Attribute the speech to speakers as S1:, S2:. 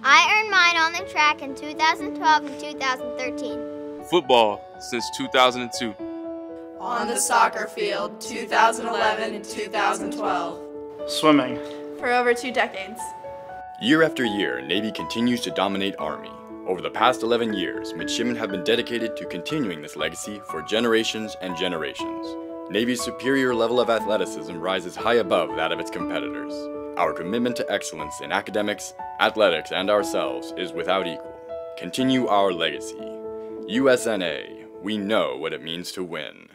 S1: I earned mine on the track in 2012 and 2013.
S2: Football since 2002.
S3: On the soccer field 2011 and 2012.
S4: Swimming.
S3: For over 2 decades.
S5: Year after year, Navy continues to dominate Army. Over the past 11 years, midshipmen have been dedicated to continuing this legacy for generations and generations. Navy's superior level of athleticism rises high above that of its competitors. Our commitment to excellence in academics, athletics, and ourselves is without equal. Continue our legacy. USNA, we know what it means to win.